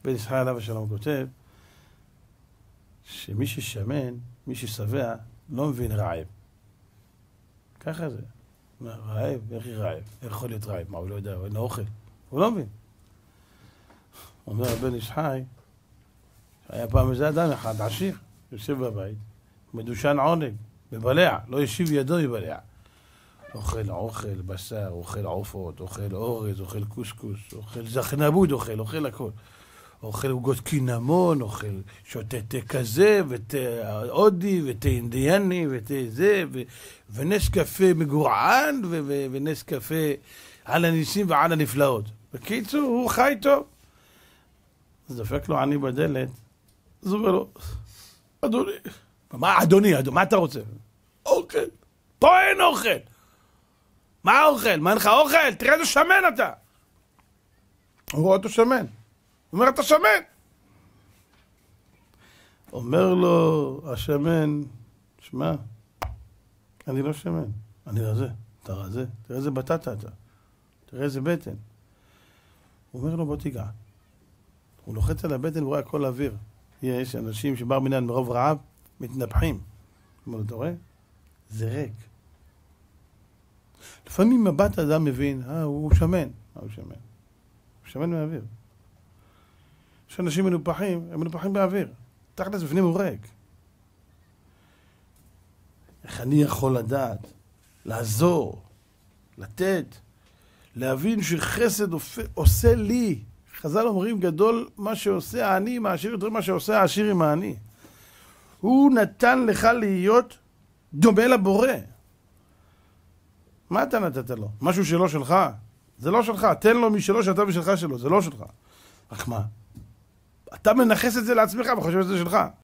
בן ישראל עליו השלום כותב, שמי ששמן, מי ששבע, לא מבין רעב. ככה זה. רעב? איך היא רעב? איך יכול להיות רעב? מה, הוא לא יודע, הוא אין אוכל. הוא לא מבין. אומר הבן איש חי, היה פעם איזה אדם אחד, עשיר, יושב בבית, מדושן עונג, מבלע, לא ישיב ידו יבלע. אוכל בשר, אוכל עופות, אוכל אורז, אוכל קוסקוס, אוכל זכנבוד, אוכל הכל. אוכל עוגות קינמון, אוכל שותה תה כזה, ותה הודי, ותה אינדיאני, ותה זה, ונס קפה מגורען, ונס קפה על הניסים ועל הנפלאות. בקיצור, הוא חי טוב. אז דופק לו עני בדלת, אז הוא אומר לו, אדוני, מה אדוני, מה אתה רוצה? אוכל. פה אין אוכל. מה האוכל? מה אין לך אוכל? תראה איזה שמן אתה. הוא רואה אותו שמן. הוא אומר, אתה שמן. אומר לו השמן, שמע, אני לא שמן, אני רזה. אתה רזה? תראה איזה בטטה אתה. תראה איזה בטן. הוא אומר לו, בוא תיגע. הוא לוחץ על הבטן ורואה הכל אוויר. יש אנשים שבר מינן מרוב רעב, מתנפחים. הוא אומר לו, אתה רואה? זה ריק. לפעמים מבט אדם מבין, הוא שמן. הוא שמן. הוא שמן מהאוויר. יש אנשים מנופחים, הם מנופחים באוויר. תכלס בפנים הוא ריק. איך אני יכול לדעת, לעזור, לתת, להבין שחסד עושה לי. חז"ל אומרים, גדול מה שעושה העני עם העשיר יותר מה שעושה העשיר עם העני. הוא נתן לך להיות דומה לבורא. מה אתה נתת לו? משהו שלא שלך? זה לא שלך. תן לו משלו שאתה ושלך שלו. זה לא שלך. רק מה? אתה מנחס את זה לעצמך וחושב את זה שלך.